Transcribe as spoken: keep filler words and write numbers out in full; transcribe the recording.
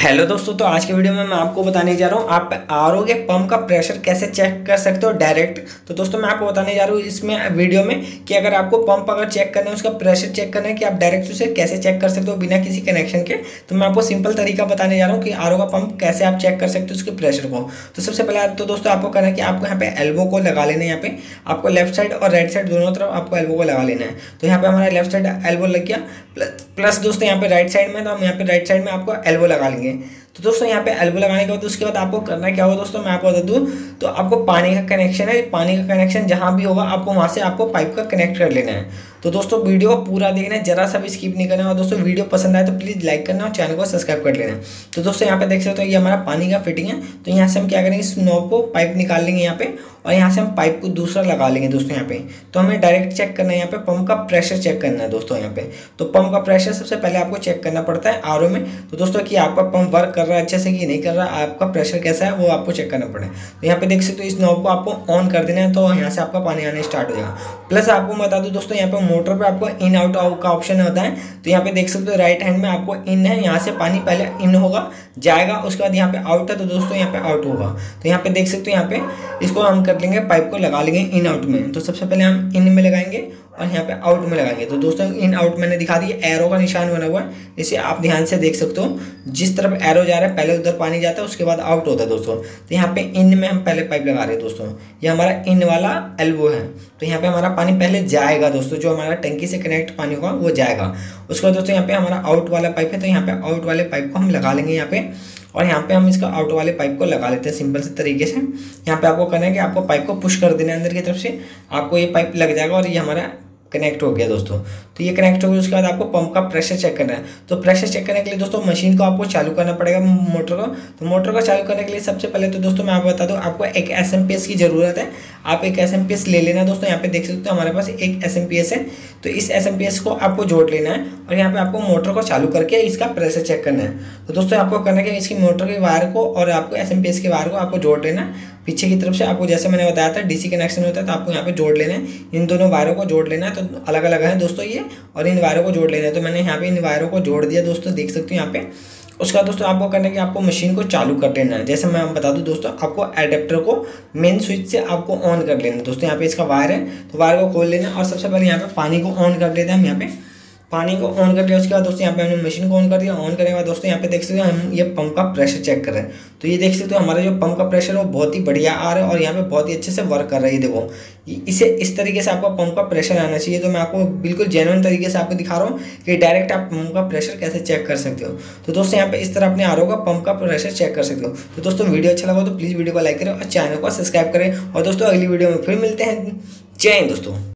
Hello दोस्तों, तो आज के वीडियो में मैं आपको बताने जा रहा हूँ आप आरओ के पंप का प्रेशर कैसे चेक कर सकते हो डायरेक्ट। तो दोस्तों मैं आपको बताने जा रहा हूँ इसमें वीडियो में कि अगर आपको पंप अगर चेक करना है, उसका प्रेशर चेक करना है कि आप डायरेक्ट उसे कैसे चेक कर सकते हो बिना किसी कनेक्शन के। तो मैं आपको सिंपल तरीका बताने जा रहा हूँ कि आरओ का पंप कैसे आप चेक कर सकते हो उसके प्रेशर को। तो सबसे पहले तो दोस्तों आपको करना है कि आपको यहाँ पे एल्बो को लगा लेना है। यहाँ पे आपको लेफ्ट साइड और राइट साइड दोनों तरफ आपको एल्बो को लगा लेना है। तो यहाँ पे हमारा लेफ्ट साइड एल्बो लग गया, प्लस दोस्तों यहाँ पे राइट साइड में, तो हम यहाँ पे राइट साइड में आपको एल्बो लगा लेंगे। तो दोस्तों यहाँ पे एल्बो लगाने के बाद उसके बाद आपको करना क्या होगा दोस्तों, मैं आपको बता दूँ तो आपको पानी का कनेक्शन है, पानी का कनेक्शन जहाँ भी होगा आपको वहाँ से आपको पाइप का कनेक्ट कर लेना है। तो दोस्तों वीडियो को पूरा देखना है, जरा सा भी स्किप नहीं करना है। और दोस्तों वीडियो पसंद आए तो प्लीज़ लाइक करना और चैनल को सब्सक्राइब कर लेना। तो दोस्तों यहाँ पे देख सकते हो ये हमारा पानी का फिटिंग है। तो यहाँ से हम क्या करेंगे, इस नॉब को पाइप निकाल लेंगे यहाँ पे, और यहाँ से हम पाइप को दूसरा लगा लेंगे दोस्तों यहाँ पे। तो हमें डायरेक्ट चेक करना है, यहाँ पे पंप का प्रेशर चेक करना है दोस्तों यहाँ पे। तो पंप का प्रेशर सबसे पहले आपको चेक करना पड़ता है आरओ में। तो दोस्तों कि आपका पंप वर्क कर रहा है अच्छे से कि नहीं कर रहा है, आपका प्रेशर कैसा है वो आपको चेक करना पड़े। तो यहाँ पे देख सकते हो इस नॉब को आपको ऑन कर देना है, तो यहाँ से आपका पानी आना स्टार्ट हो जाएगा। प्लस आपको बता दूँ दोस्तों यहाँ पे मोटर पे आपको इन आउट का ऑप्शन होता है। तो यहाँ पे देख सकते हो राइट हैंड में आपको इन है, यहाँ से पानी पहले इन होगा जाएगा, उसके बाद यहाँ पे आउट है, तो दोस्तों यहाँ पे आउट होगा। तो यहाँ पे देख सकते हो यहाँ पे इसको हम कर लेंगे, पाइप को लगा लेंगे इन आउट में। तो सबसे पहले हम इन में लगाएंगे और यहाँ पे आउट में लगाएंगे। तो दोस्तों इन आउट मैंने दिखा दिया, एरो का निशान बना हुआ है, इसे आप ध्यान से देख सकते हो। जिस तरफ एरो जा रहा है पहले उधर पानी जाता है, उसके बाद आउट होता है दोस्तों। तो यहाँ पे इन में हम पहले पाइप लगा रहे हैं दोस्तों, ये हमारा इन वाला एल्बो है। तो यहाँ पे हमारा पानी पहले जाएगा दोस्तों, जो हमारा टंकी से कनेक्ट पानी होगा वो जाएगा। उसके बाद दोस्तों यहाँ पे हमारा आउट वाला पाइप है, तो यहाँ पे आउट वाले पाइप को हम लगा लेंगे यहाँ पे, और यहाँ पे हम इसका आउट वाले पाइप को लगा लेते हैं सिंपल से तरीके से। यहाँ पे आपको करना है कि आपको पाइप को पुश कर देना है अंदर की तरफ से, आपको ये पाइप लग जाएगा और ये हमारा कनेक्ट हो गया दोस्तों। तो ये कनेक्ट हो गया, उसके बाद आपको पंप का प्रेशर चेक करना है। तो प्रेशर चेक करने के लिए दोस्तों मशीन को आपको चालू करना पड़ेगा, मोटर को। तो मोटर को चालू करने के लिए सबसे पहले तो दोस्तों मैं आपको बता दूं आपको एक एस एम पी एस की ज़रूरत है। आप एक एस एम पी एस ले लेना दोस्तों। यहाँ पे देख सकते हो हमारे पास एक एस एम पी एस है। तो इस एस एम पी एस को आपको जोड़ लेना है और यहाँ पे आपको मोटर को चालू करके इसका प्रेशर चेक करना है। तो दोस्तों आपको करना है कि इसकी मोटर के वायर को और आपको एस एम पी एस के वायर को आपको जोड़ लेना है पीछे की तरफ से। आपको जैसे मैंने बताया था डीसी कनेक्शन होता है, तो आपको यहाँ पे जोड़ लेना है, इन दोनों वायरों को जोड़ लेना है। तो अलग अलग है दोस्तों ये, और इन वायरों को जोड़ लेना है। तो मैंने यहाँ पे इन वायरों को जोड़ दिया दोस्तों, देख सकते हो यहाँ पे। उसके बाद दोस्तों आपको करना है कि आपको मशीन को चालू कर लेना है। जैसे मैं बता दूं दोस्तों, आपको एडेप्टर को मेन स्विच से आपको ऑन कर लेना है दोस्तों। यहाँ पे इसका वायर है, तो वायर को खोल लेना है और सबसे पहले यहाँ पे पानी को ऑन कर लेते हैं हम। यहाँ पे पानी को ऑन कर लिया, उसके बाद दोस्तों यहाँ पे हमने मशीन को ऑन कर दिया। ऑन करने के बाद दोस्तों यहाँ पे देख सकते हो हम ये पंप का प्रेशर चेक कर रहे हैं। तो ये देख सकते हो हमारा जो पंप का प्रेशर है वो बहुत ही बढ़िया आ रहा है और यहाँ पे बहुत ही अच्छे से वर्क कर रहा है। ये देखो, इसे इस तरीके से आपका पंप का प्रेशर आना चाहिए। तो मैं आपको बिल्कुल जेन्युइन तरीके से आपको दिखा रहा हूँ कि डायरेक्ट आप पंप का प्रेशर कैसे चेक कर सकते हो। तो दोस्तों यहाँ पे इस तरह अपने आरओ का पंप का प्रेशर चेक कर सकते हो। तो दोस्तों वीडियो अच्छा लगा तो प्लीज़ वीडियो को लाइक करें और चैनल को सब्सक्राइब करें। और दोस्तों अगली वीडियो में फिर मिलते हैं। जय हिंद दोस्तों।